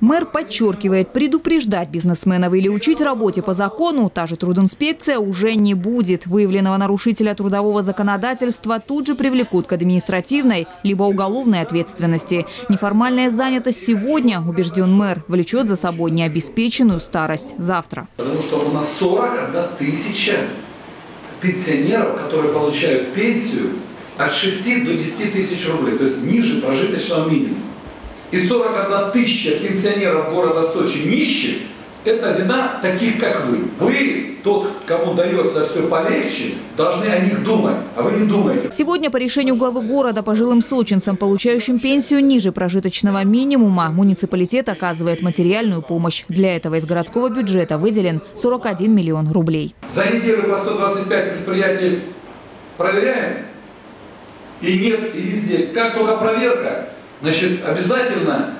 Мэр подчеркивает, предупреждать бизнесменов или учить работе по закону та же трудинспекция уже не будет. Выявленного нарушителя трудового законодательства тут же привлекут к административной либо уголовной ответственности. Неформальная занятость сегодня, убежден мэр, влечет за собой необеспеченную старость завтра. Потому что у нас 41 тысяча пенсионеров, которые получают пенсию от 6 до 10 тысяч рублей, то есть ниже прожиточного минимума. И 41 тысяча пенсионеров города Сочи нищих – это вина таких, как вы. Вы, тот, кому дается все полегче, должны о них думать, а вы не думаете. Сегодня по решению главы города пожилым сочинцам, получающим пенсию ниже прожиточного минимума, муниципалитет оказывает материальную помощь. Для этого из городского бюджета выделен 41 миллион рублей. За неделю по 125 предприятий проверяем, и нет, и везде. Как только проверка, значит, обязательно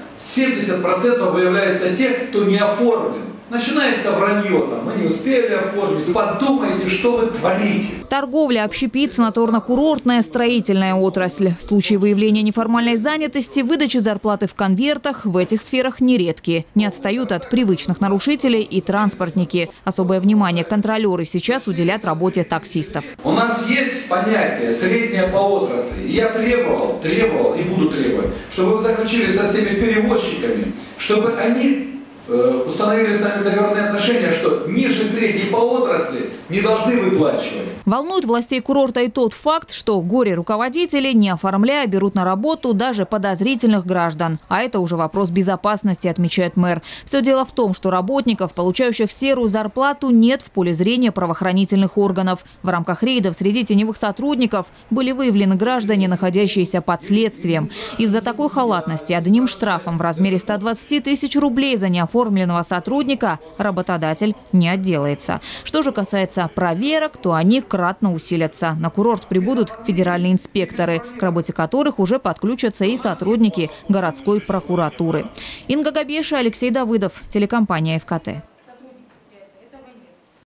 70% выявляется тех, кто не оформлен. Начинается вранье, там, мы не успели оформить. Подумайте, что вы творите. Торговля, общепит, санаторно-курортная, строительная отрасль. Случаи выявления неформальной занятости, выдачи зарплаты в конвертах в этих сферах нередки. Не отстают от привычных нарушителей и транспортники. Особое внимание контролеры сейчас уделят работе таксистов. У нас есть понятие «среднее по отрасли». Я требовал и буду требовать, чтобы вы заключили со всеми перевозчиками, чтобы они установили с нами договорные отношения, что ниже средней по отрасли не должны выплачивать. Волнует властей курорта и тот факт, что горе-руководители, не оформляя, берут на работу даже подозрительных граждан. А это уже вопрос безопасности, отмечает мэр. Все дело в том, что работников, получающих серую зарплату, нет в поле зрения правоохранительных органов. В рамках рейдов среди теневых сотрудников были выявлены граждане, находящиеся под следствием. Из-за такой халатности одним штрафом в размере 120 тысяч рублей за неоформленного сотрудника работодатель не отделается. Что же касается проверок, то они кратно усилятся. На курорт прибудут федеральные инспекторы, к работе которых уже подключатся и сотрудники городской прокуратуры. Инга Габеша, Алексей Давыдов, телекомпания ФКТ.